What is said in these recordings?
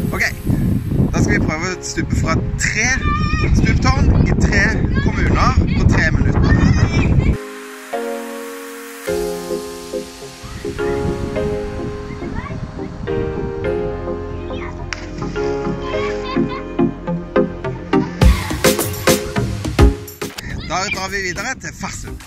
Ok, da skal vi prøve å stupe fra 3 stuptårn i 3 kommuner på 3 minutter. Da drar vi videre til Farsund.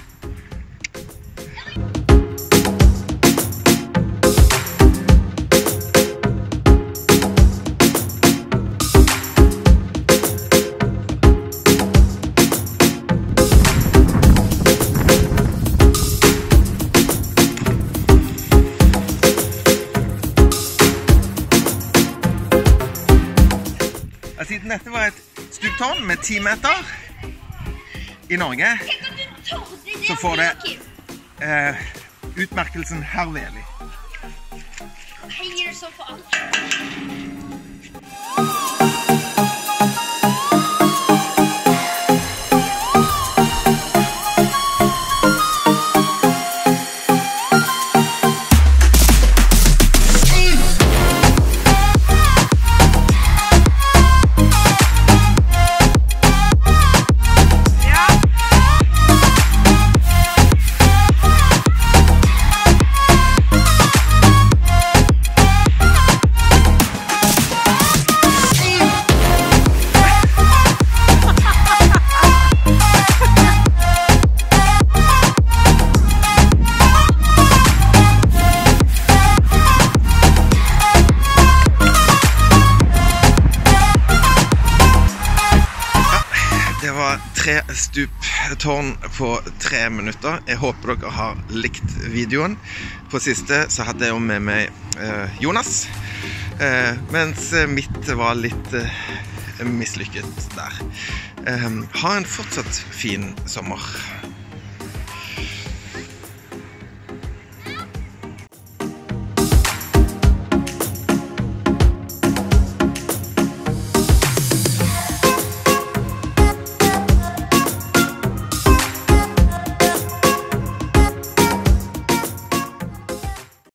Siden dette var et stuptårn med 10 meter i Norge, så får det utmerkelsen hervelig. Heier så på alt. Det var 3 stuptårn på 3 minutter. Jeg håper dere har likt videoen. På siste så hadde jeg jo med meg Jonas, mens mitt var litt mislykket der. Ha en fortsatt fin sommer.